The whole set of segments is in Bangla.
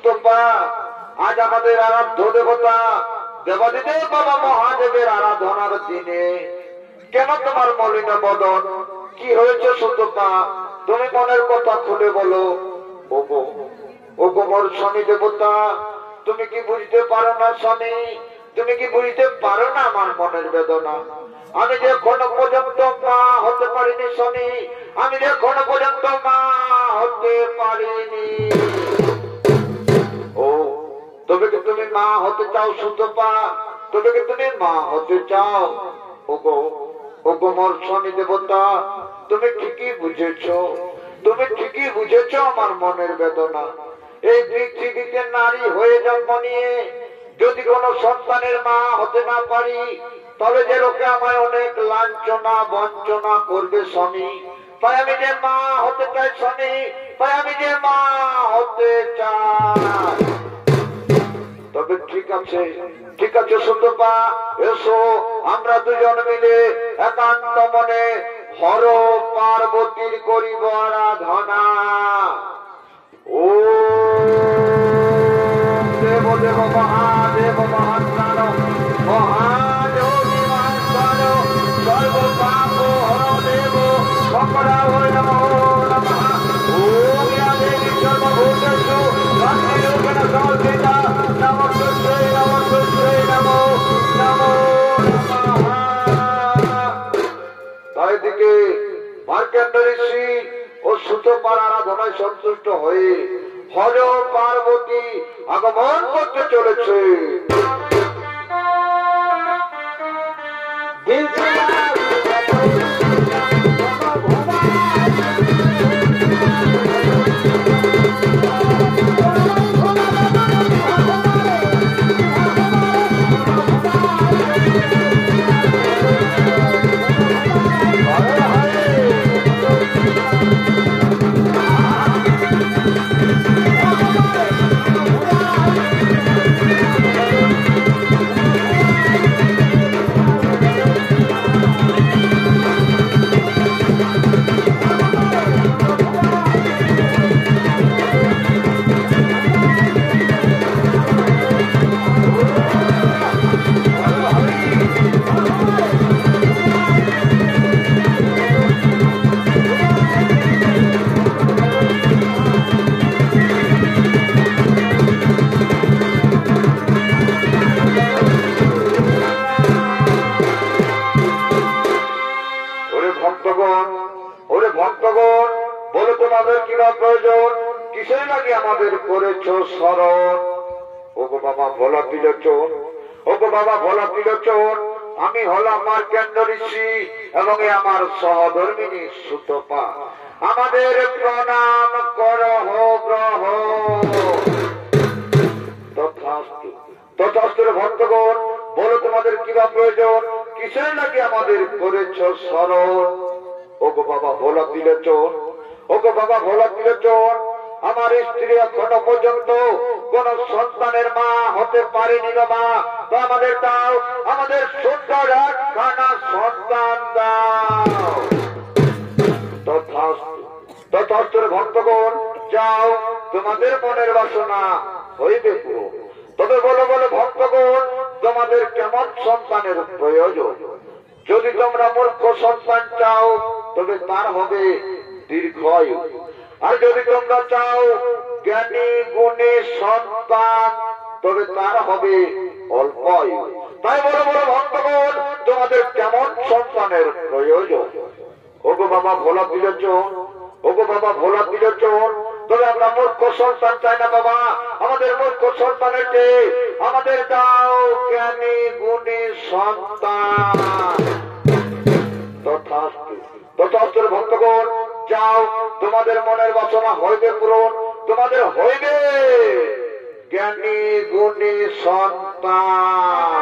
সুতপা, আজ আমাদের আরাধ্য দেবতা দেবাদিদেব বাবা মহাদেবের আরাধনার দিনে কেন তোমার মলিন বদন? কি হয়েছে সুতপা? তুমি মনের কথা খুলে বলো। ওগো ওগো মোর স্বামী দেবতা, তুমি কি বুঝতে পারো না স্বামী? তুমি কি বুঝতে পারো না আমার মনের বেদনা? আমি যে এখনো পর্যন্ত মা হতে পারিনি স্বামী, আমি যে এখনো পর্যন্ত মা হতে পারিনি। ও তবে কি তুমি মা হতে চাও সুতপা? তবে কি তুমি মা হতে চাও? ওগো ওগো মোর স্বামী দেবতা, তুমি ঠিকই বুঝেছো, তুমি ঠিকই বুঝেছো আমার মনের বেদনা। এই পৃথিবীতে নারী হয়ে জন্ম নিয়ে যদি কোন সন্তানের মা হতে না পারি, তবে যে লোকে আমায় অনেক লাঞ্ছনা বঞ্চনা করবে স্বামী। তাই আমি যে মা হতে চাই স্বামী, তাই আমি যে মা হতে চাই। তবে ঠিক আছে, ঠিক আছে সুতপা, এসো আমরা দুজন মিলে একান্ত মনে হর পার্বতীর করিব আরাধনা। ও দেব দেব মহাদেব মহাত্মান মহাযোগী মহাত্মান সর্ব পাপ হর দেব শঙ্করা হরি নমঃ নমঃ। ওম ইয়া দেবী সর্বভূতেষু ভক্তিরূপেণ সংস্থিতা নমস্তুতে নমস্তুতে নমো নমো নমঃ। তাই দিকে মার্কণ্ড ঋষি ও সুতপার আরাধনায় সন্তুষ্ট হয়ে হর পার্বতী আগমন করতে চলেছে। আমি হলাম মার্কণ্ড ঋষি এবং আমার সহধর্মিনী সুতপা। আমাদের প্রণাম করহ গ্রহ। তথাস্তু ভক্তগণ, বলো তোমাদের কিবা প্রয়োজন? কিসের লাগে আমাদের করেছ স্মরণ? ওগো বাবা ভোলা তিলোচন, ওগো বাবা ভোলা তিলোচন, আমার স্ত্রী এখনো পর্যন্ত কোন সন্তানের মা হতে পারেনি বাবা। তো আমাদের দাও, আমাদের সুন্দর একখানা সন্তান দাও। তথাস্তু ভক্তগণ, যাও তোমাদের মনের বাসনা হইবে পুরো। তবে বলো বলো ভক্তগণ, তোমাদের কেমন সন্তানের প্রয়োজন? যদি তোমরা মূর্খ সন্তান চাও তবে তার হবে দীর্ঘায়ু, আর যদি তোমরা চাও জ্ঞানী গুণী সন্তান তবে তার হবে অল্প আয়ু। তাই বড় বড় ভক্তগণ, তোমাদের কেমন সন্তানের প্রয়োজন? ওগো বাবা ভোলা তিলোচন, ওগো বাবা ভোলা তিলোচন, তবে আমরা মূর্খ সন্তান চাই না বাবা। আমাদের মূর্খ সন্তানের চেয়ে আমাদের দাও জ্ঞানী গুণী সন্তান। তথাস্তু ভক্তগণ, যাও তোমাদের মনের বাসনা হইবে পূরণ। তোমাদের হইবে জ্ঞানী গুণী সন্তান।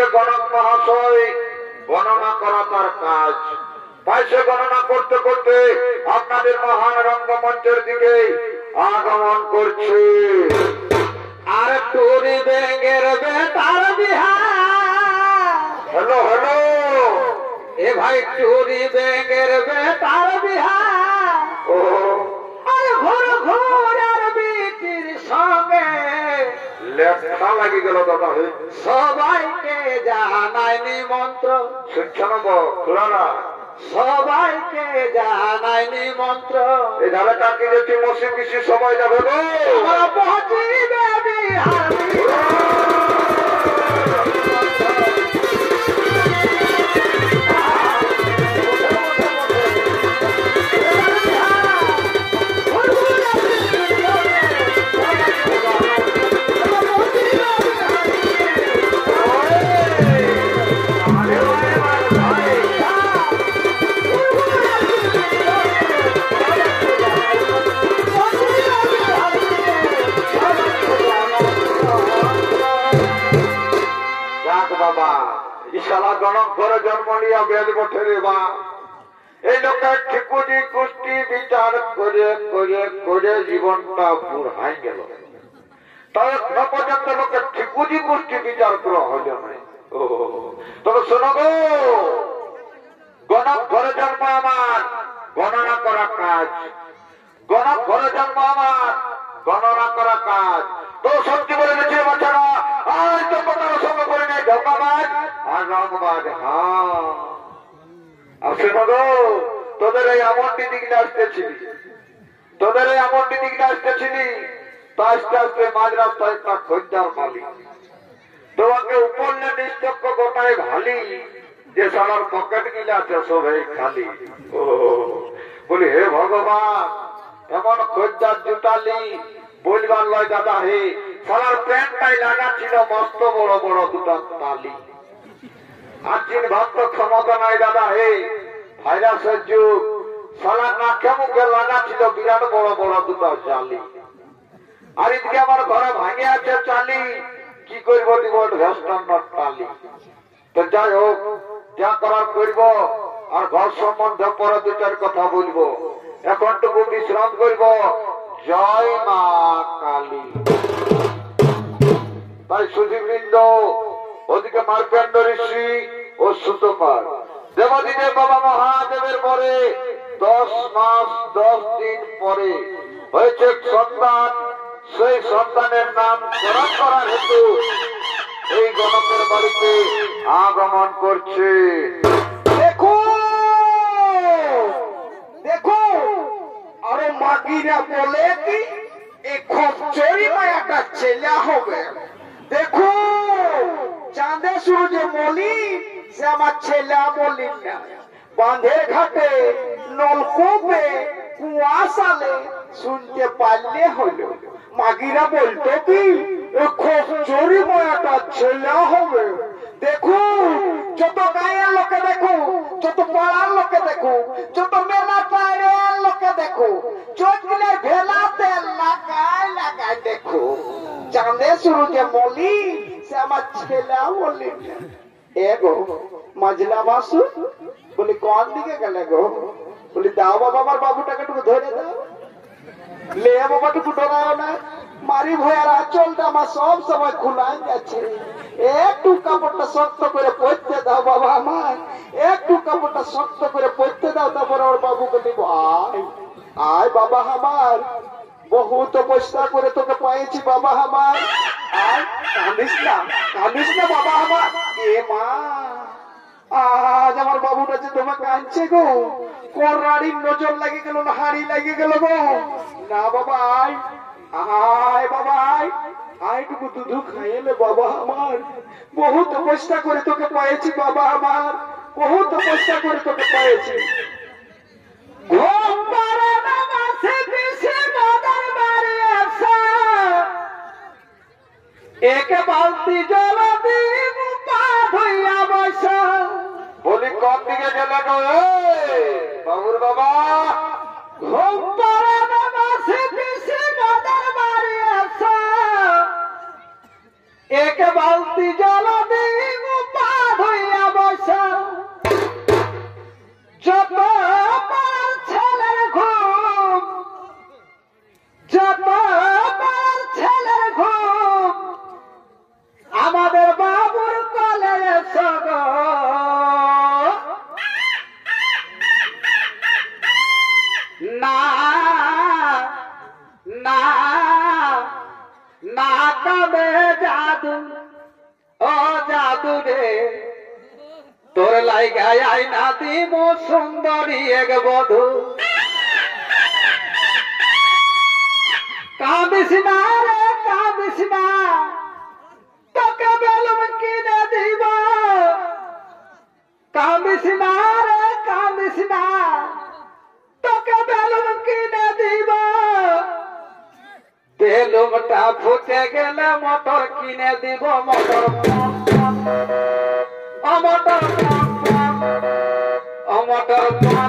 যে গণক মহাশয় গণনা করা তার কাজ, তাই সে গণনা করতে করতে আপনাদের মহান রঙ্গমঞ্চের দিকে আগমন করছে। আর টুরি ব্যাঙের বেতার বিহার, হ্যালো হ্যালো, এ ভাই টুরি ব্যাঙের বেতার বিহার, ও আর ঘুর ঘুর আর বিটির সঙ্গে লেখা লাগি গেল দাদা। সবাইকে জানাই নিমন্ত্রণ, শুনছেন খোলারা, সবাইকে জানাই নিমন্ত্রণ। এই ধারে কাকি যেটি মসি পিসি সবাই যাবে গো। আমরা পৌঁছিবে বিহার গণক ঘরে জন্ম নিয়ে বেদ বঠে রে বা। এই লোকের ঠিকুজি কুষ্টি বিচার করে করে করে জীবনটা বুড়াই গেল, তাই পর্যন্ত লোকের ঠিকুজি কুষ্টি বিচার করা হইল না। তবে শোনো গো, গণক ঘরে জন্ম আমার গণনা করা কাজ, গণক ঘরে জন্ম আমার গণনা করা কাজ। তো সত্যি বলে গেছে বাচ্চারা, আর তো কথার সঙ্গে করে নেই ঢোকাবাজ আর রংবাজ। হ্যাঁ আসে গো, তোদের এই আমন্ডি দিকে আসতেছিলি, তোদের এই আমন্ডি দিকে আসতেছিলি, তো আস্তে আস্তে মাঝ রাস্তায় একটা খোঁজার মালিক তোমাকে উপরলে নিশ্চক্য গোটায় ভালি, যে সালার পকেট গিলা আছে সবাই খালি। ও বলি হে ভগবান, এমন খোঁজার জুটালি বলবার লয় দাদা হে, সালার প্যান্টটাই লাগা ছিল মস্ত বড় বড় দুটা তালি। আর যিনি ভক্ত ক্ষমতা নাই দাদা হে, ভাইরাসের যুগ, সালার নাকে মুখে লাগা ছিল বিরাট বড় বড় দুটা জালি। আর এদিকে আমার ঘরে ভাঙে আছে চালি, কি করব দিব ভেস্টার্ন টালি। তো যাই হোক, যা করার করব, আর ঘর সম্বন্ধে পরে দু চার কথা বলবো, এখনটুকু বিশ্রাম করব। জয় মা কালী। তাই সুধীবৃন্দ, ওদিকে মার্কণ্ড ঋষি ও সুতপাল দেবদিনের বাবা মহাদেবের পরে 10 মাস 10 দিন পরে হয়েছে সন্তান। সেই সন্তানের নাম করা করার হেতু এই গণকের বাড়িতে আগমন করছে। দেখো দেখো, আরে মাগিরা বলে কি এই খচ্চরি মায়াটা ছেলে হবে। দেখো চাঁদে সূর্যে মলি, সে আমার ছেলে বলি না। বাঁধের ঘাটে নলকূপে কুয়াশালে শুনতে পারলে হলো। মাগিরা বলতো কি খচ্চরি মায়াটা ছেলে হবে। দেখো যত গায়ের লোকে দেখো, যত পাড়ার লোকে দেখো, যত মেলা পাড়ের লোকে দেখো, চোখগুলো ভেলাতে লাগায় লাগায় দেখো, চাঁদে সূর্যে মলি, সে আমার ছেলে বলি না। এ গো মাজলা বাসু, বলি কোন দিকে গেলে গো? বলি দাও বাবা, আমার বাবুটাকে একটু ধরে দাও। লে বাবাটুকু ডরাও না, মারি ভয়ার আঁচলটা আমার সব সময় খুলাই যাচ্ছে। একটু কাপড়টা শক্ত করে পরতে দাও বাবা আমার, একটু কাপড়টা শক্ত করে পরতে দাও, তারপরে ওর বাবুকে দিব। আয় আয় বাবা আমার, বহুত পয়সা করে তোকে পাইছি বাবা আমার। আয় কাঁদিস না বাবা আমার। এ মা, আজ আমার বাবুটা যে তোমার কাঁদছে গো, কোরাড়ির নজর লাগে গেল না হাড়ি লাগে গেল গো। না বাবা আয় আয় বাবা আয়, আয়টুকু দুধু খাইলে বাবা আমার। বহুত পয়সা করে তোকে পাইছি বাবা আমার, বহুত পয়সা করে তোকে পাইছি। ঘুম পাড়ে না মাসে পিসে মদর বাড়ি আসা, এক বালতি জল দিব পা ধুইয়া বসা। বলি কোন দিকে গেলে গো বাবুর বাবা? ঘুম পাড়ে না মাসে পিসে মদর বাড়ি আসা, এক বালতি জল দিব পা গো না না না কবে জাদু ও জাদু রে তোর লাইগায় আইনা দিব সুন্দরী এক বধূ কাঁদিস না রে কাঁদিস না তোকে বেলুন কিনে দিব কাঁদিস না রে কাঁদিস না তোকে বেলুন কিনে দিব বেলুনটা ফুটে গেলে মোটর কিনে দিব মোটর মোটর মোটর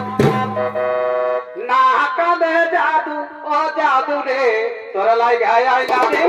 না কাঁদে জাদু ও জাদু রে তোর লাইগায় আইনা দিব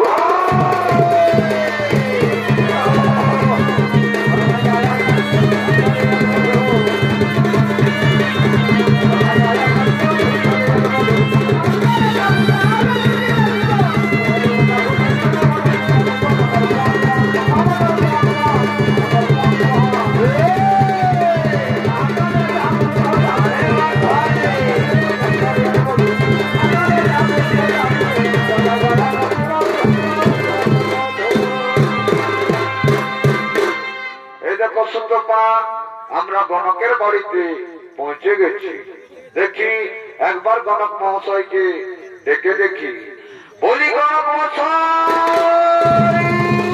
আমরা গণকের বাড়িতে পৌঁছে গেছি দেখি একবার গণক মহাশয়কে ডেকে দেখি বলি গণক মহাশয়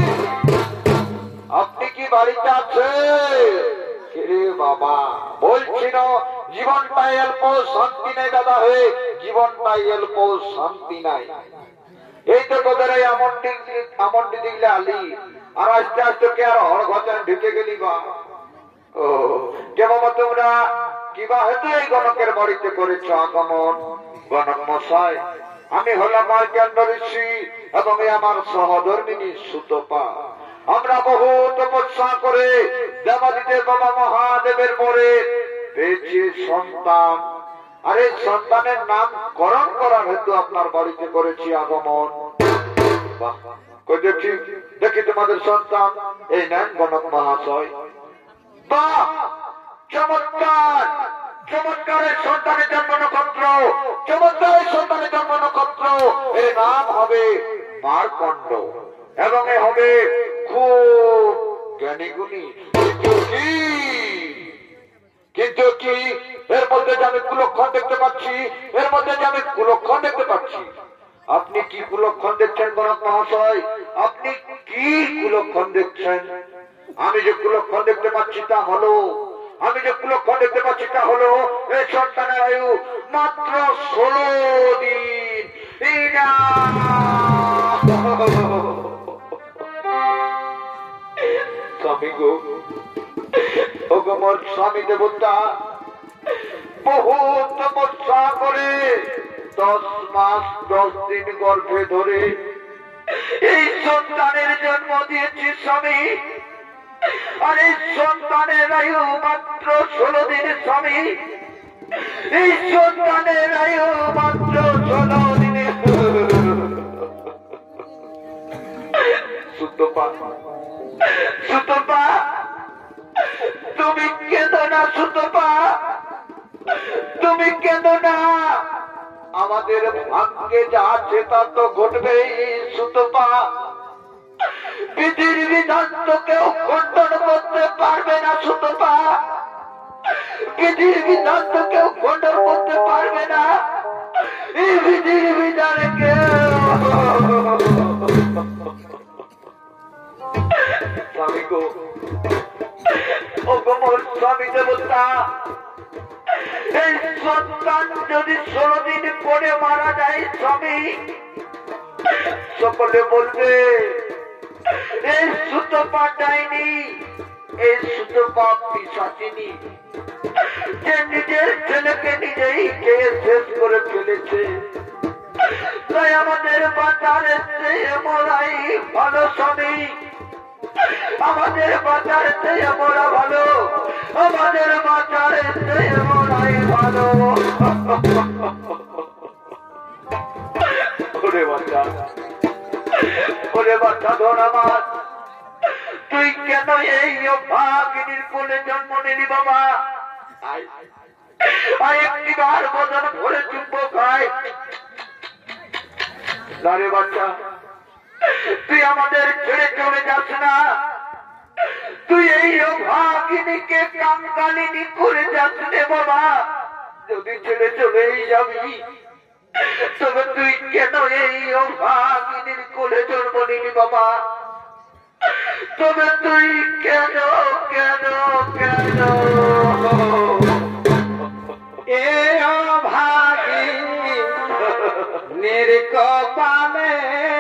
আপনি কি বাড়িতে আছেন বাবা বলছি না জীবনটাই অল্প শান্তি নাই দাদা হয়ে জীবনটাই অল্প শান্তি নাই এই তো তোদের এই আমন্ডি দিলে আলি আর আস্তে আস্তে কে আর হর ঘরে ঢুকে গেলি বা ও কে বাবা তোমরা কিবা হয়তো এই গণকের বাড়িতে করেছ আগমন গণক মশাই আমি হলাম মার্কেন্ড ঋষি এবং আমার সহধর্মিনী সুতপা আমরা বহু তপস্যা করে দেবাদিদেব বাবা মহাদেবের পরে পেয়েছি সন্তান আর এই সন্তানের নাম করণ করার হেতু আপনার বাড়িতে করেছি আগমন দেখি দেখি তোমাদের সন্তান এই নেন গণক মহাশয় বাহ চমৎকার চমৎকারের সন্তানের জন্ম নক্ষত্র চমৎকারের সন্তানের জন্ম নক্ষত্র এর নাম হবে মার্কণ্ড এবং এ হবে খুব জ্ঞানীগুণী কিন্তু কি এর মধ্যে যে আমি কুলক্ষণ দেখতে পাচ্ছি এর মধ্যে যে আমি কুলক্ষণ দেখতে পাচ্ছি আপনি কি কুলক্ষণ দেখছেন গণক মহাশয় আপনি কি কুলক্ষণ দেখছেন আমি যে কুলক্ষণ দেখতে পাচ্ছি তা হলো আমি যে কুলক্ষণ দেখতে পাচ্ছি তা হলো এই সন্তানের আয়ু মাত্র 16 দিন স্বামী গো ও গো মোর স্বামী দেবতা বহু তপস্যা করে 10 মাস 10 দিন গর্ভে ধরে এই সন্তানের জন্ম দিয়েছি স্বামী আর এই সন্তানের আয়ু মাত্র 16 দিন স্বামী এই সন্তানের আয়ু মাত্র 16 দিনে সুতপা সুতপা তুমি কেঁদো না সুতপা তুমি কেঁদো না আমাদের ভাগ্যে যা আছে তা তো ঘটবেই সুতপা বিধির বিধান তো কেউ খণ্ডন করতে পারবে না সুতপা বিধির বিধান তো কেউ খণ্ডন করতে পারবে না এই বিধির বিধানে কেউ স্বামী গো ও গো মোর স্বামী দেবতা এই সন্তান যদি 16 দিন পরে মারা যায় স্বামী সকলে বলবে এই সুতপা ডাইনি এই সুতপা পিশাচিনী যে নিজের ছেলেকে নিজেই খেয়ে শেষ করে ফেলেছে তাই আমাদের বাজারের চেয়ে মরাই ভালো স্বামী আমাদের বাজারের চেয়ে মরা ভালো আমাদের বাজারের চেয়ে মরাই ভালো ওরে বাচ্চা ধর আমার তুই কেন কেন এই অভাগিনীর কোলে জন্ম নিলি বাবা? একটিবার বদন ভরে চুম্ব খায় না রে বাচ্চা, তুই আমাদের ছেড়ে চলে যাস না, তুই এই অভাগিনীকে কাঙ্গালিনী করে যাস রে বাবা। যদি ছেড়ে চলেই যাবি তবে তুই কেন এই অভাগিনীর কোলে জন্ম নিলি বাবা? তবে তুই কেন কেন কেন এ অভাগিনীর কপালে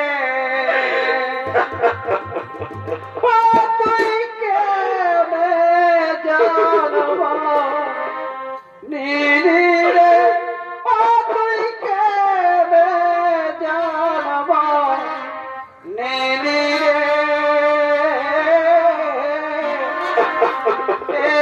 তুই কেন জন্ম নিলি রে? তুই কেন জন্ম নিলি রে?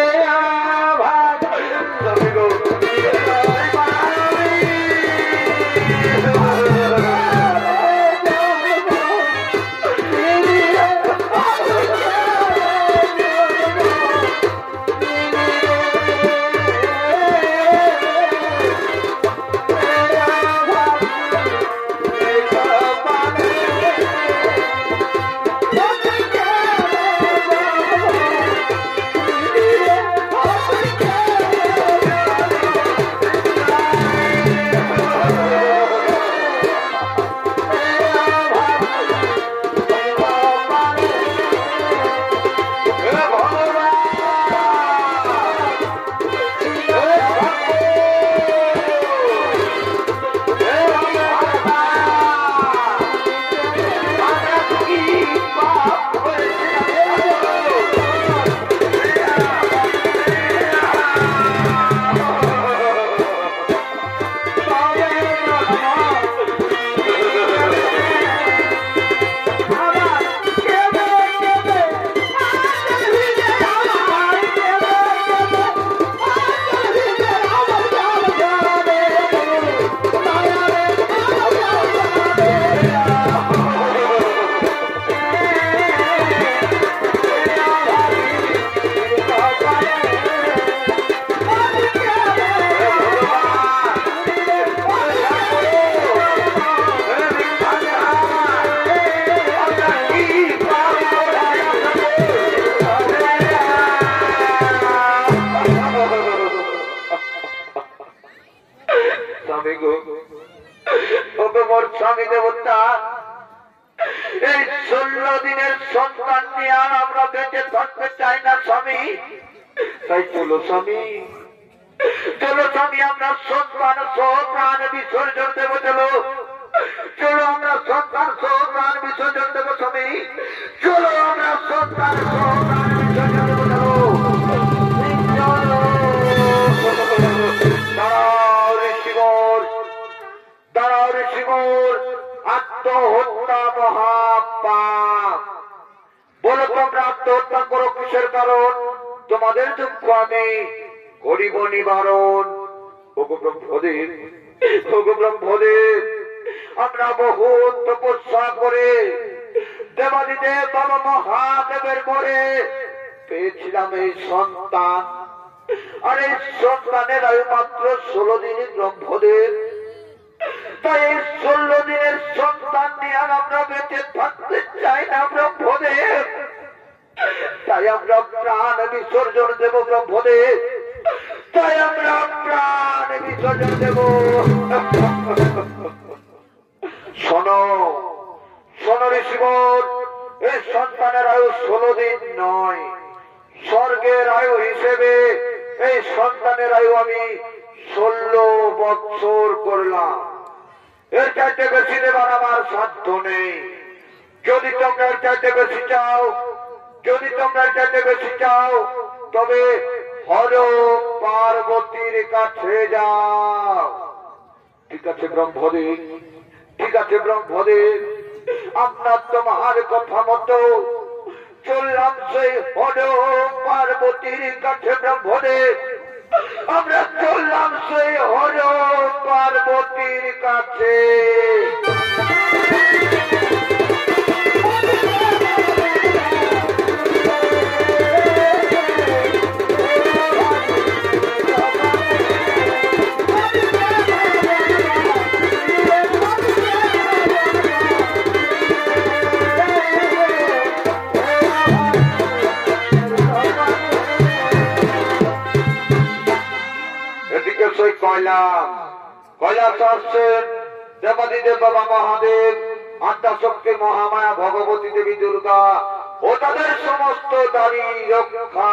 স্বামী দেবতা, এই 16 দিনের সন্তান নিয়ে আর আমরা বেঁচে থাকতে চাই না স্বামী। তাই চলো স্বামী, চলো স্বামী, আমরা সন্তান সহ প্রাণ বিসর্জন দেবো। চলো চলো, আমরা সন্তান সহ প্রাণ বিসর্জন দেবো স্বামী। চলো আমরা সন্তান সহ প্রাণ বিসর্জন দেবো। চলো দাঁড়াও ঋষিবর, দাঁড়াও ঋষিবর। আত্মহত্যা মহাপাপ। বলো তোমরা আত্মহত্যা করো কিসের কারণ? তোমাদের দুঃখ আমি করিব নিবারণ। ওগো ব্রহ্মদেব, ওগো ব্রহ্মদেব, আমরা বহু তপস্যা করে দেবাদিদেব বাবা মহাদেবের পরে পেয়েছিলাম এই সন্তান। আর এই সন্তানের আয়ু মাত্র 16 দিনই ব্রহ্মদেব। তাই এই 16 দিনের সন্তান নিয়ে আর আমরা বেঁচে থাকতে চাই না ব্রহ্মদেব। তাই আমরা প্রাণ বিসর্জন দেব ব্রহ্মদেব, তাই আমরা প্রাণ বিসর্জন দেব। শোনো শোনো ঋষিবর, এই সন্তানের আয়ু 16 দিন নয়, স্বর্গের আয়ু হিসেবে এই সন্তানের আয়ু আমি 16 বছর করলাম। এর চাইতে বেশি দেবার আমার সাধ্য নেই। যদি তোমরা এর চাইতে বেশি চাও, যদি তোমরা এর চাইতে বেশি চাও, তবে হর পার্বতীর কাছে যাও। ঠিক আছে ব্রহ্মদেব, ঠিক আছে ব্রহ্মদেব, আপনার তোমার কথা মতো চললাম সেই হর পার্বতীর কাছে ব্রহ্মদেব। আমরা চললাম সেই হর পার্বতীর কাছে। সেই কৈলাস আসছেন দেবাদিদেব বাবা মহাদেব, আদ্যাশক্তি মহামায়া ভগবতী দেবী দুর্গা ও তাদের সমস্ত দাড়ি রক্ষা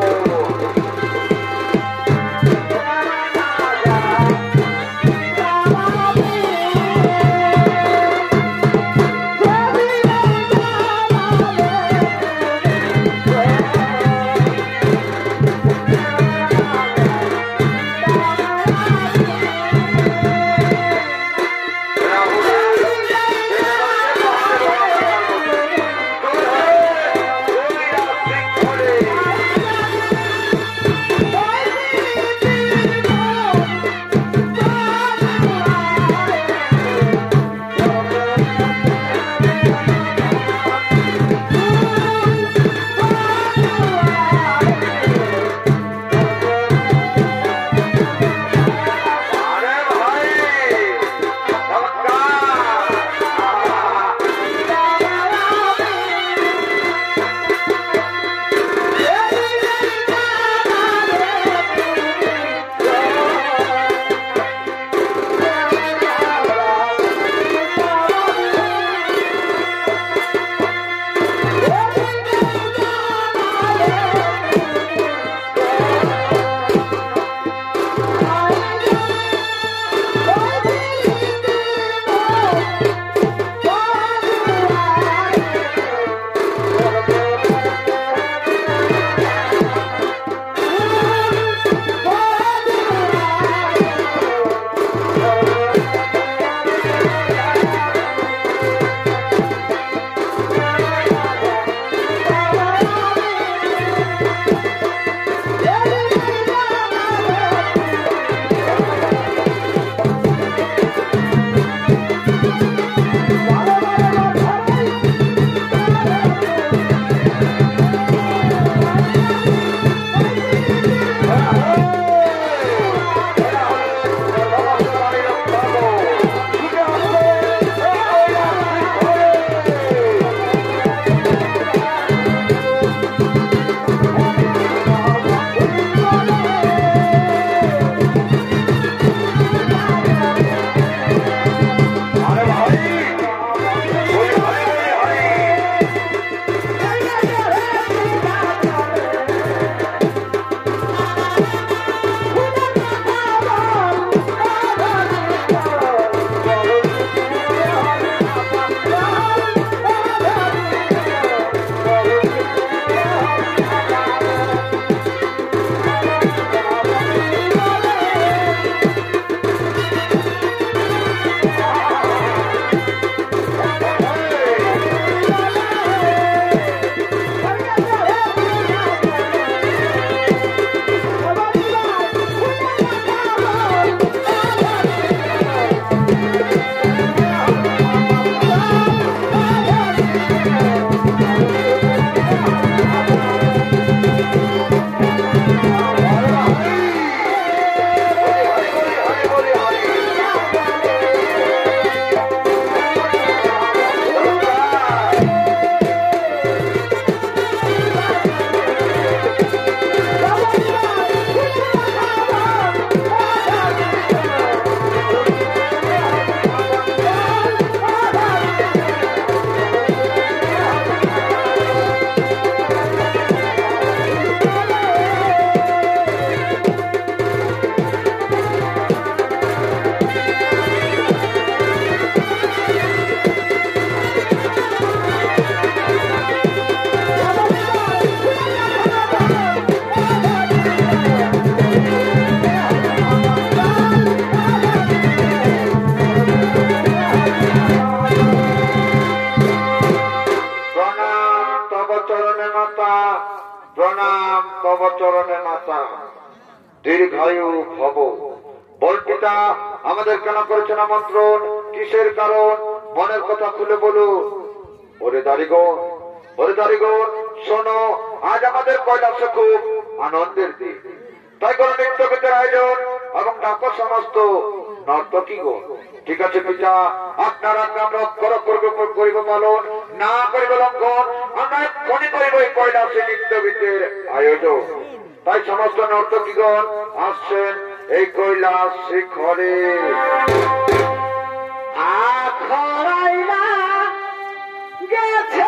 দীর্ঘায়ু ভব। বল পিতা, আমাদের কেন করেছেন আমন্ত্রণ? কিসের কারণ? মনের কথা খুলে বলুন। ওরে দারিগণ শোনো, আজ আমাদের কৈলাসে খুব আনন্দের দিন। তাই কোনো নৃত্য গীতের আয়োজন এবং ডাক সমস্ত নর্তকীগণ। ঠিক আছে পিতা, আপনারা আমরা করিব পালন, না করিব লঙ্ঘন। আমরা এক্ষুনি করিব এই কৈলাসে নৃত্য গীতের আয়োজন। তাই সমস্ত নর্তকীগণ আসছেন এই কৈলাস শিখরে আখড়াইলা গেছে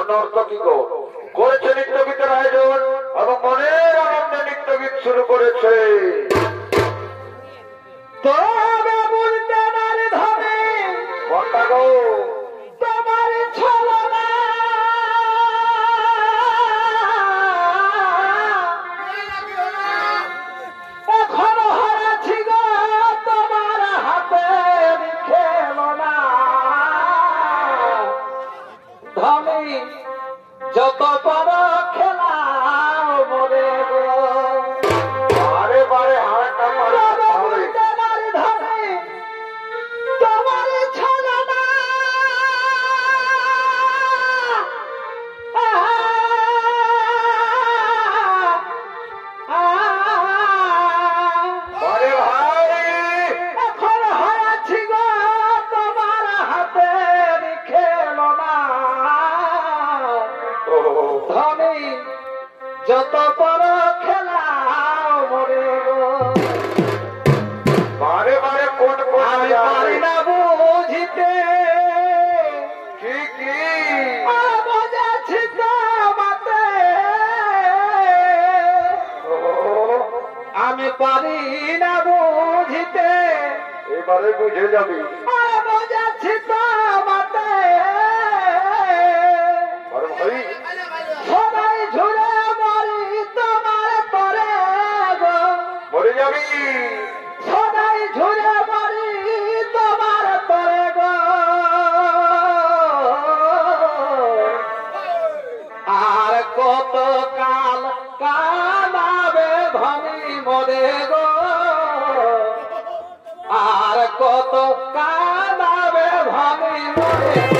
নর্তকী করেছে নৃত্যগীতের আয়োজন এবং মনের আনন্দে নৃত্যগীত শুরু করেছে। তবে বলতে নারী ধরে ঘন্টা গো তোমার ছলনা এখন হারাছি গো তোমার হাতে খেলনা ধনী যত বড় খেলা মরে গো বারে বারে হাড়টা মারে তোমার ছলনা বারে ভাই এখন হারাছি গো তোমার হাতের খেলনা ধনী যত বড় খেলা মরে গো বারে বারে কোন কোন আমি পারি না বুঝিতে কি কি বোঝাচ্ছি তো মাতে আমি পারি না বুঝিতে এবারে বুঝে যাবি। বোঝাচ্ছি তো মাতে আরে ভাই সবাই ঝুড়ে মরি তোমার তরে গো মরে যাবি। সবাই ঝুড়ে মরি তোমার তরে গো আর কত কাল কালাবে ধনী মরে গো আর কত কালাবে ধনী মরে গো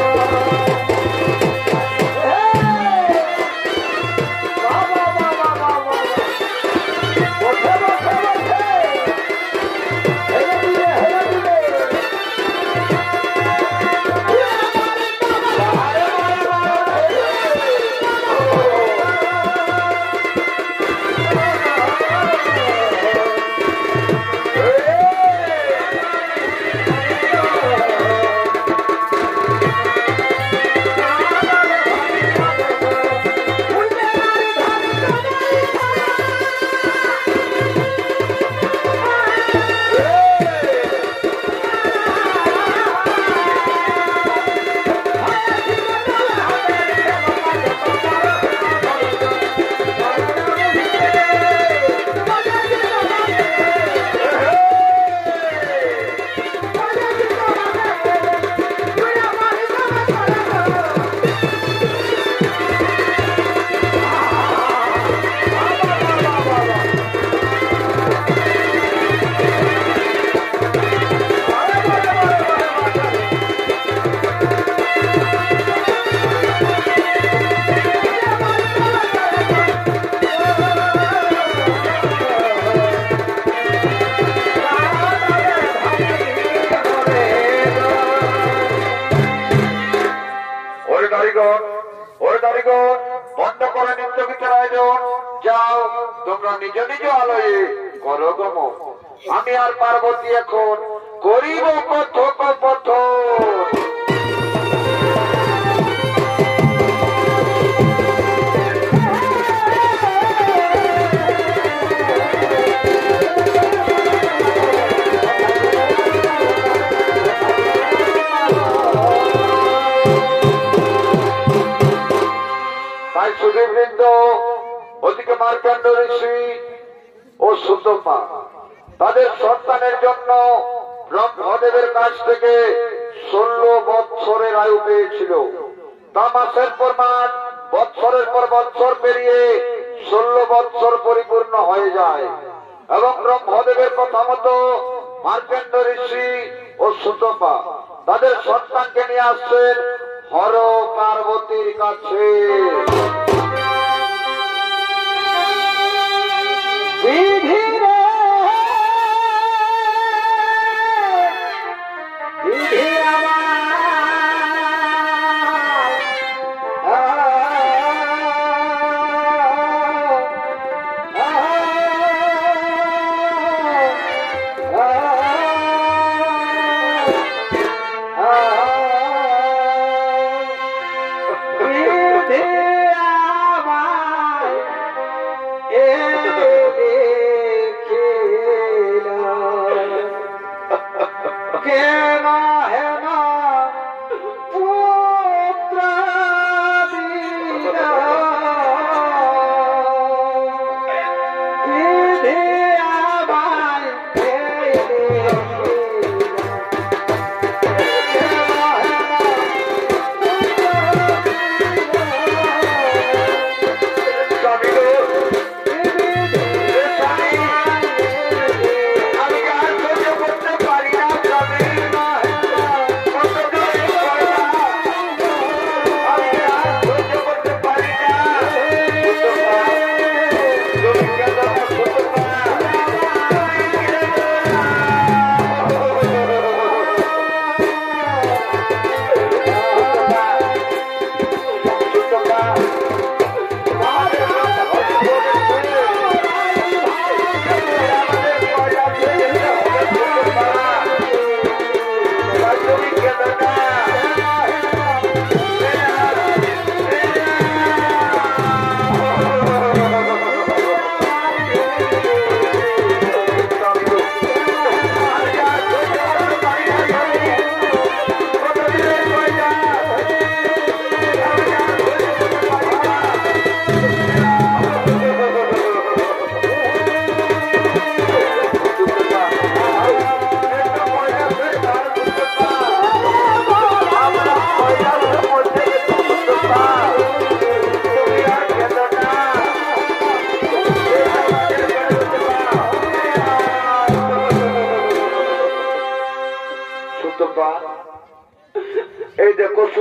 বন্ধ করে নৃত্যগীতের আয়োজন। যাও তোমরা নিজ নিজ আলয়ে করো গম। আমি আর পার্বতী এখন করিব কথক পথ। তাই সুধীবৃন্দ ওদিকে মার্কাণ্ড ঋষি ও সুতপা তাদের সন্তানের জন্য ব্রহ্মদেবের কাছ থেকে 16 বৎসরের আয়ু পেয়েছিল। তা মাসের পর মাস বৎসরের পর বৎসর পেরিয়ে 16 বৎসর পরিপূর্ণ হয়ে যায় এবং ব্রহ্মদেবের কথা মতো মার্কাণ্ড ঋষি ও সুতপা তাদের সন্তানকে নিয়ে আসছেন হর পার্বতীর কাছে। বিধি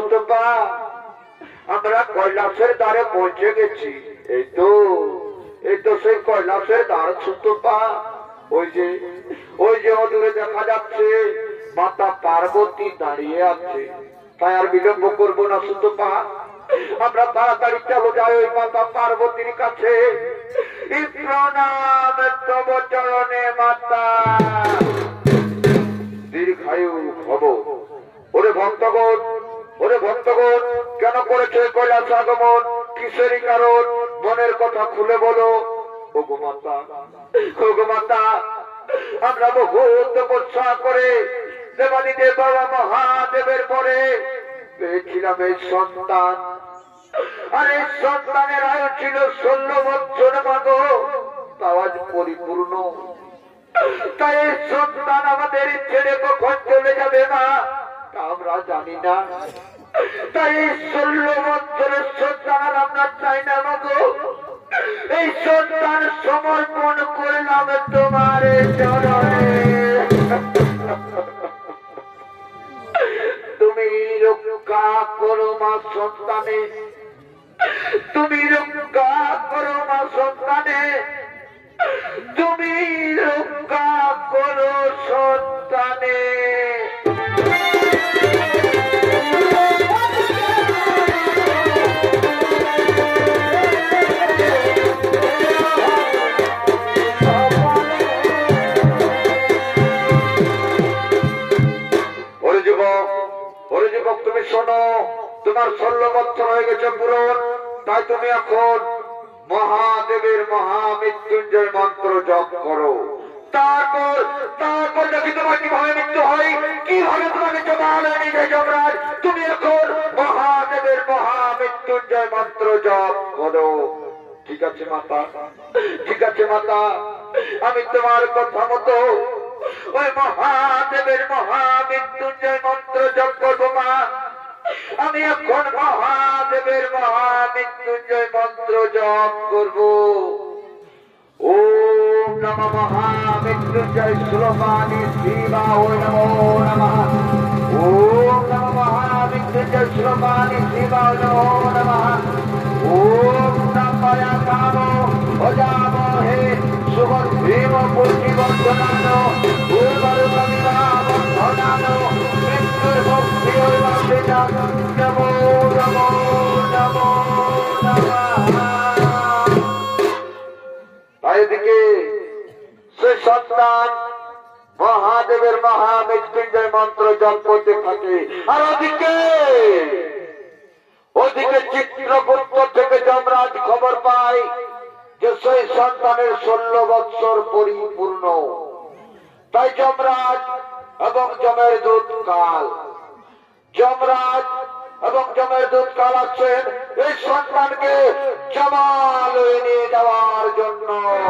সুতপা, আমরা কৈলাসের দ্বারে পৌঁছে গেছি। এই তো সেই কৈলাসের দ্বার সুতপা। ওই যে অদূরে দেখা যাচ্ছে মাতা পার্বতী দাঁড়িয়ে আছে। তাই আর বিলম্ব করবো না সুতপা, আমরা তাড়াতাড়ি চলো যাই ওই মাতা পার্বতীর কাছে। প্রণাম তব চরণে মাতা, দীর্ঘায়ু ভব। ওরে ভক্তগণ, কেন করেছে কৈলাস আগমন? কিসেরই কারণ? মনের কথা খুলে বলো। ওগো মাতা, আমরা বহু তপস্যা করে দেবাদিদেব বাবা মহাদেবের পরে পেয়েছিলাম এই সন্তান। আর এই সন্তানের আয়ু ছিল 16 বছর মাগো, তাও আজ পরিপূর্ণ। তাই এই সন্তান আমাদের ছেড়ে কখন চলে যাবে মা তা আমরা জানি না। তাই এই 16 বছরের সন্তান আর আমরা চাই না মাগো। এই সন্তান সমর্পণ করলাম তোমার চরণে। তুমি রক্ষা করো মা সন্তানে, তুমি রক্ষা করো মা সন্তানে, তুমি রক্ষা করো সন্তানে। তুমি শোনো, তোমার 16 বছর হয়ে গেছে পূরণ। তাই তুমি এখন মহাদেবের মহামৃত্যুঞ্জয় মন্ত্র জপ করো। তারপর দেখি তোমার কিভাবে মৃত্যু হয়, কিভাবে তোমাকে জমালে নিজে যমরাজ। তুমি এখন মহাদেবের মহামৃত্যুঞ্জয় মন্ত্র জপ করো। ঠিক আছে মাতা, ঠিক আছে মাতা, আমি তোমার কথা মতো ওই মহাদেবের মহামৃত্যুঞ্জয় মন্ত্র জপ করবো মা। আমি এখন মহাদেবের মহামৃত্যুঞ্জয় মন্ত্র জপ করবো। ওম নমঃ মহামৃত্যুঞ্জয় শ্লোকানি শিবায় নমো নমঃ। ওম নমঃ মহামৃত্যুঞ্জয় শ্লোকানি শিবায় নমো নমঃ। ওম নমঃ কামো অজামহে সুগন্ধিম পুষ্টিবর্ধনানো উর্বরুকমিবাবর্ধনানো মৃত্যুর্ভক্তির্বাসিনা নমো নমো নমো নমঃ। এদিকে সে সন্তান মহাদেবের মহামৃত্যুঞ্জয় মন্ত্র জপ করতে থাকে। আর ওদিকে চিত্রগুপ্ত থেকে যমরাজ খবর পায় যে সেই সন্তানের 16 বৎসর পরিপূর্ণ। তাই যমরাজ এবং যমের দূত কাল আসছেন এই সন্তানকে জমালয়ে নিয়ে যাওয়ার জন্য।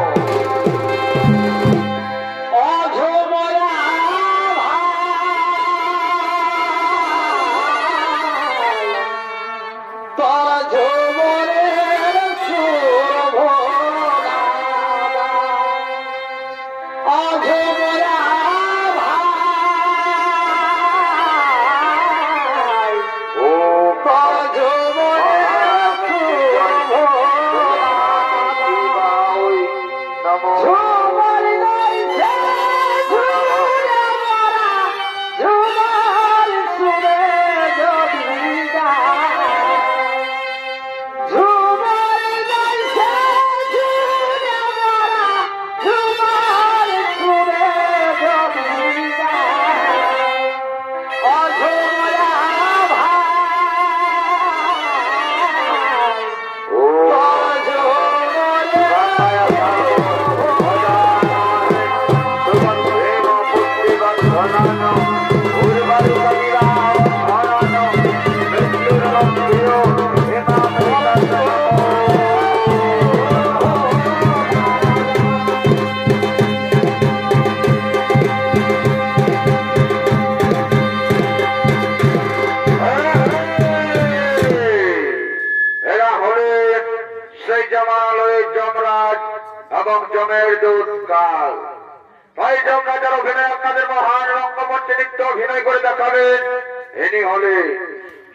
এবং যমের দূত কাল। ভাই যমরাজার অভিনয় আপনাদের মহান রঙ্গমঞ্চে নৃত্য অভিনয় করে দেখাবেন। ইনি হলে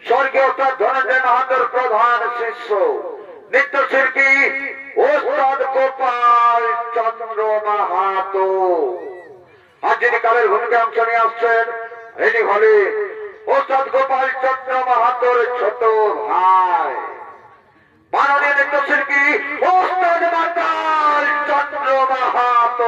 স্বর্গীয় অর্থাৎ ধনঞ্জয় মাহাতোর প্রধান শিষ্য নৃত্যশিল্পী ওস্তাদ গোপাল চন্দ্র মাহাতো। আর যিনি কালের ভূমিকায় অংশ নিয়ে আসছেন ইনি হলেন ওস্তাদ গোপাল চন্দ্র মাহাতোর ছোট ভাই মাননীয় নৃত্যশিল্পী ওস্তাদ গোপাল চন্দ্র মাহাতো।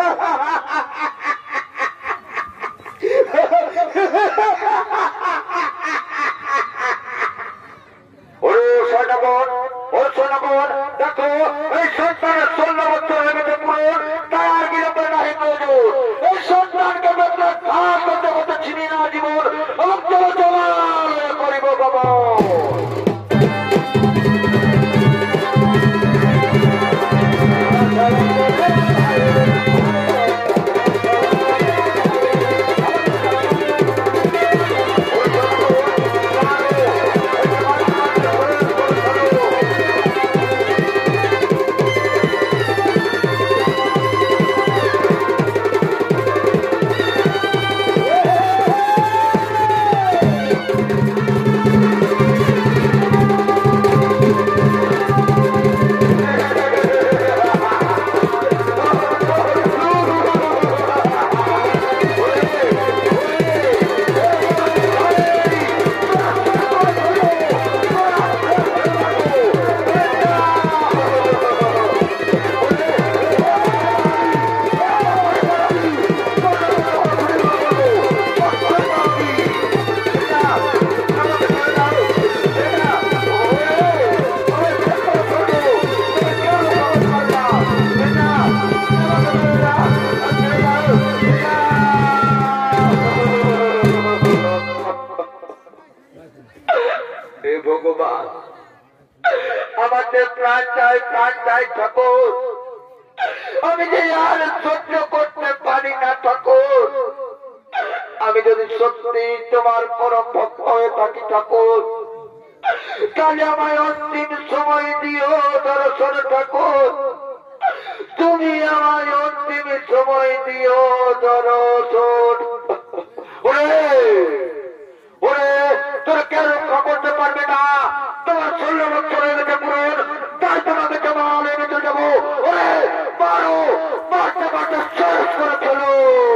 ওরে সোনাগণ, ও সোনাগণ, দেখো এই সন্তানের 16 বছর হয়ে গেছে পূরণ, তাই আর বিলম্ব নাহি প্রয়োজন। এই সন্তানকে বেতন খাস করতে করতে চিনি না জীবন, এবং চলো চলাল করিব বাবা। ভগবান, আমাদের প্রাণ চাই ঠাকুর, আমি যে আর সহ্য করতে পারি না ঠাকুর। আমি যদি সত্যি তোমার পরম ভক্ত হয়ে থাকি ঠাকুর, তাহলে আমায় অন্তিম সময় দিও দর্শন ঠাকুর। তুমি আমায় অন্তিম সময় দিও দর্শন। ওরে ওরে, তোর কেন রক্ষা করতে পারবে না? তোমার 16 বছর হয়ে গেছে পূরণ, তাই তোমাকে জমাল এনেতে যাবো। ওরে মারো, মারতে মারতে শেষ করে ফেলো।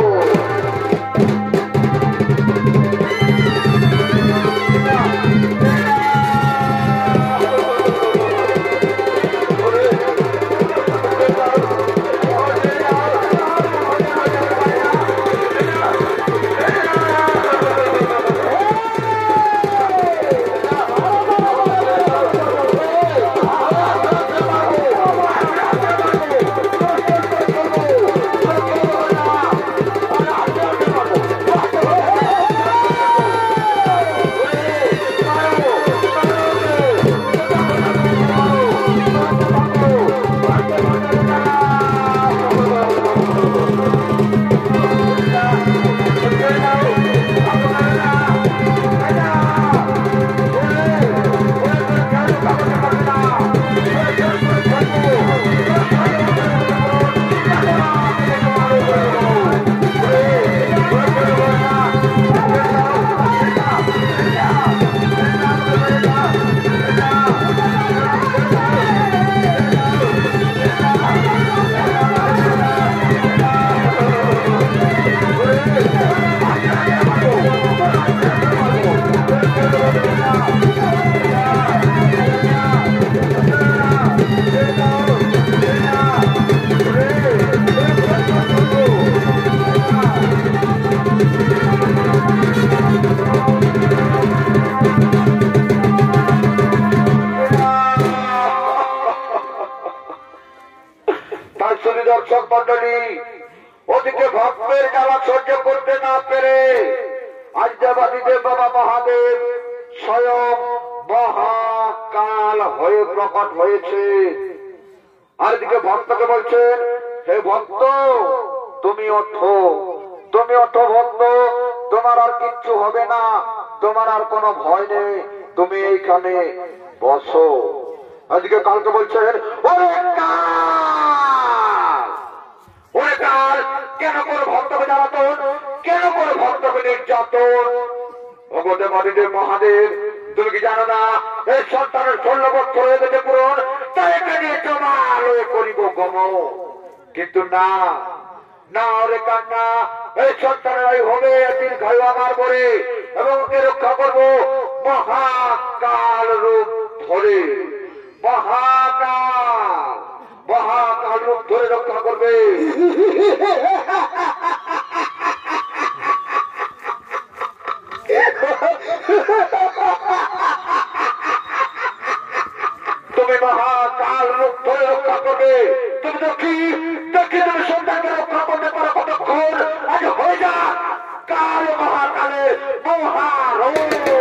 দর্শক মন্ডলী, ওদিকে ভক্তের জ্বালা সহ্য করতে না পেরে আজ দেবাদিদেব বাবা মহাদেব স্বয়ং মহাকাল হয়ে প্রকট হয়েছে। আর এদিকে ভক্তকে বলছেন, হে ভক্ত তুমি ওঠো, তুমি ওঠো ভক্ত, তোমার আর কিচ্ছু হবে না, তোমার আর কোনো ভয় নেই, তুমি এইখানে বসো। আজকে কালকে বলছেন, ওরে কাল, ওরে কাল, কেন করে ভক্তকে জ্বালাতন, কেন করে ভক্তকে নির্যাতন? ভগবতে মহাদেব মহাদেব, তুমি কি জানো না এই সন্তানের 16 বছর হয়ে গেছে পূরণ, তাই এখানে জমালয়ে করিব গম। কিন্তু না না, ওরে কান্না, এই সন্তানেরাই হবে দীর্ঘায়ু আমার পরে, এবং ওকে রক্ষা করবো মহাকাল রূপ ধরে। মহাকাল মহাকাল রূপ ধরে রক্ষা করবে। তুমি মহাকাল রূপ ধরে রক্ষা করবে। তুমি দেখি তুমি সন্তানকে রক্ষা করতে পারো কতক্ষণ? আজ হয়ে যা কাল মহাকালের মহারূপ।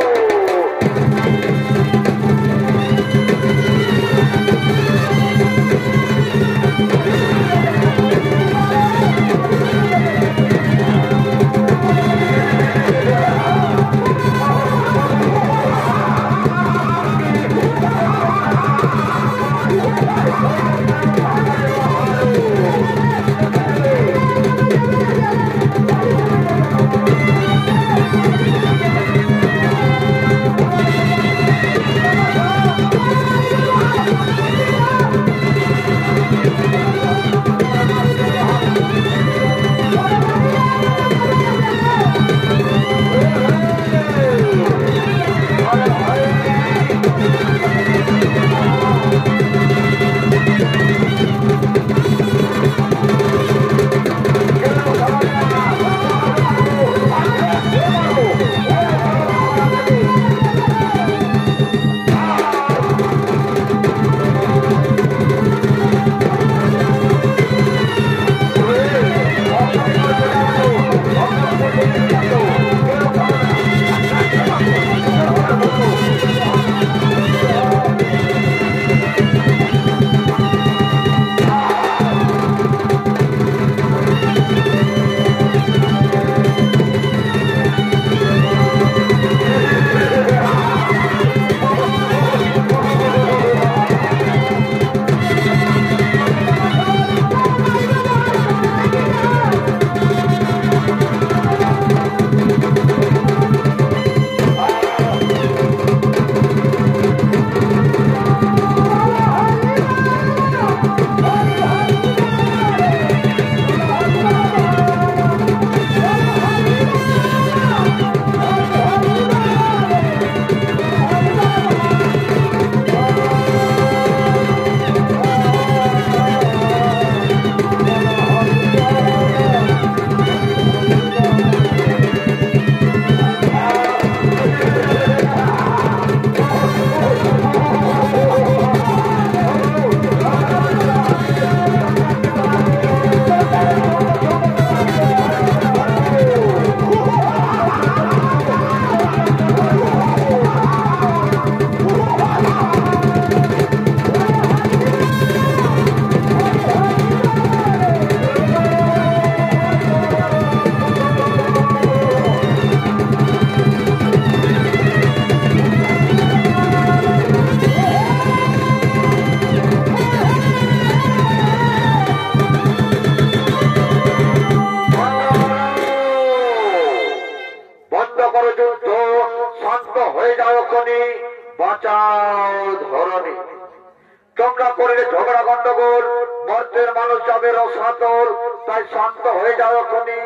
তোমরা করলে ঝগড়া গন্ডগোল, মর্তের মানুষ যাবে রসাতল, তাই শান্ত হয়ে যাও এখনই,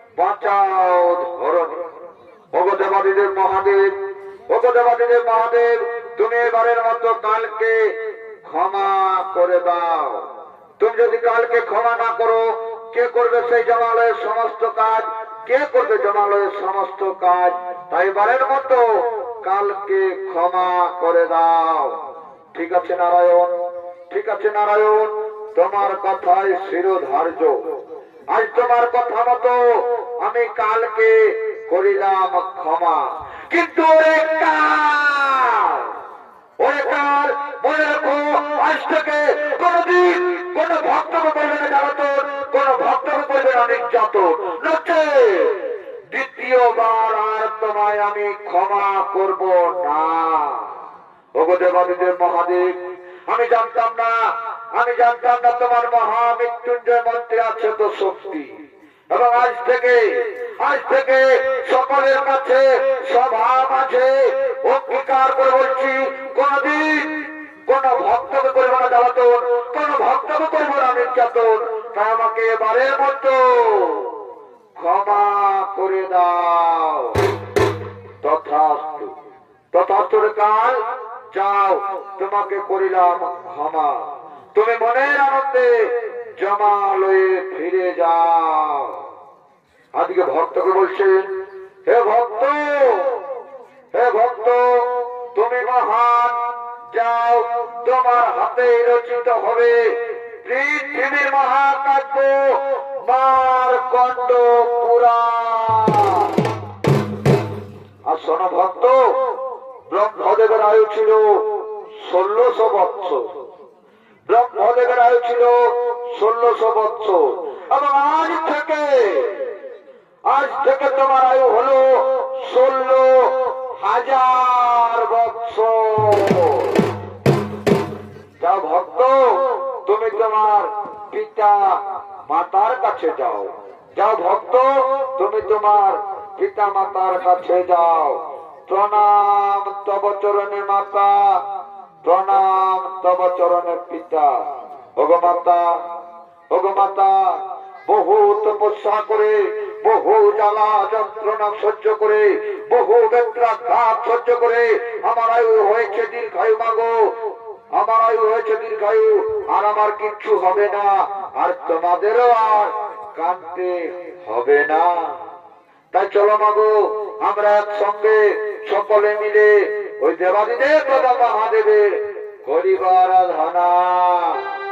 বাঁচাও ধরণী। ওগো দেবাদিদেব মহাদেব, ওগো দেবাদিদেব মহাদেব, তুমি এবারের মতো কালকে ক্ষমা করে দাও। তুমি যদি কালকে ক্ষমা না করো, কে করবে সেই জমালয়ের সমস্ত কাজ? কে করবে জমালয়ের সমস্ত কাজ? তাই এবারের মতো কালকে ক্ষমা করে দাও। ঠিক আছে নারায়ণ, ঠিক আছে নারায়ণ, তোমার কথাই শিরোধার্য। আজ তোমার কথা মতো আমি কালকে করিলাম ক্ষমা। কিন্তু ওরে কাল মনে রাখো, আজ থেকে কোনদিন কোন ভক্তকে করবে না জ্বালাতন, কোন ভক্তকে করবে না নির্যাতন। দ্বিতীয়বার আর তোমায় আমি ক্ষমা করব না। ওগো দেবাদিদেব মহাদেব, আমি জানতাম না তোমার মহামৃত্যুঞ্জয় মন্ত্রে আছে তো শক্তি। এবং আজ থেকে সকলের কাছে সভা মাঝে অঙ্গীকার করে বলছি, কোনদিন কোন ভক্তকে করব না জ্বালাতন, কোন ভক্তকে করব না নির্যাতন। তাই আমাকে এবারের মতো ক্ষমা করে দাও। তথাস্তু, তথাস্তু কাল, যাও তোমাকে করিলাম ক্ষমা। তুমি মনের আনন্দে জমালয়ে ফিরে যাও। আজকে ভক্তকে বলছেন, হে ভক্ত, হে ভক্ত, তুমি মহান, যাও, তোমার হাতে রচিত হবে পৃথিবীর মহাকাব্য মার্কণ্ড পুরাণ। আর শোনো ভক্ত, ব্রহ্মদেবের আয়ু ছিল 1600 বৎসর। ব্রহ্মদেবের আয়ু ছিল 1600 বৎসর। এবং আজ থেকে তোমার আয়ু হলো 16,000 বৎসর। যাও ভক্ত, তুমি তোমার পিতা মাতার কাছে যাও। যাও ভক্ত, তুমি তোমার পিতা মাতার কাছে যাও। প্রণাম তব চরণে মাতা, প্রণাম তব চরণে পিতা। ওগো মাতা, ওগো মাতা, বহু তপস্যা করে, বহু জ্বালা যন্ত্রণা সহ্য করে, বহু বেত্রাঘাত সহ্য করে আমার আয়ু হয়েছে দীর্ঘায়ু। মাগো, আমার আয়ু হয়েছে দীর্ঘায়ু, আর আমার কিচ্ছু হবে না, আর তোমাদেরও আর কাঁদতে হবে না। তাই চলো মাগো, আমরা একসঙ্গে সকলে মিলে ওই দেবাদিদেব বাবা মহাদেবের করিব আরাধনা।